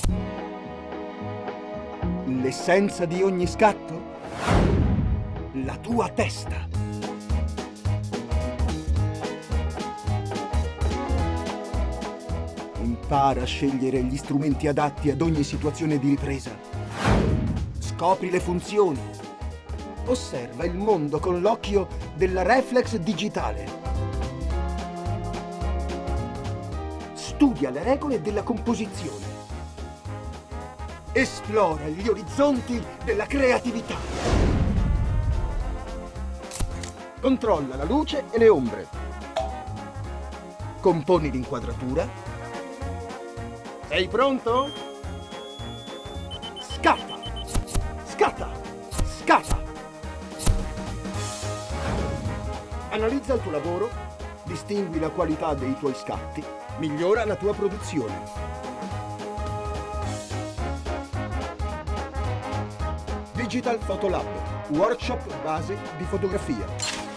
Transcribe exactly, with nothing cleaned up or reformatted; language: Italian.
L'essenza di ogni scatto? La tua testa. Impara a scegliere gli strumenti adatti ad ogni situazione di ripresa. Scopri le funzioni. Osserva il mondo con l'occhio della reflex digitale. Studia le regole della composizione. Esplora gli orizzonti della creatività. Controlla la luce e le ombre. Componi l'inquadratura. Sei pronto? Scatta! Scatta! Scatta! Analizza il tuo lavoro, distingui la qualità dei tuoi scatti, migliora la tua produzione. Digital Photo Lab, workshop base di fotografia.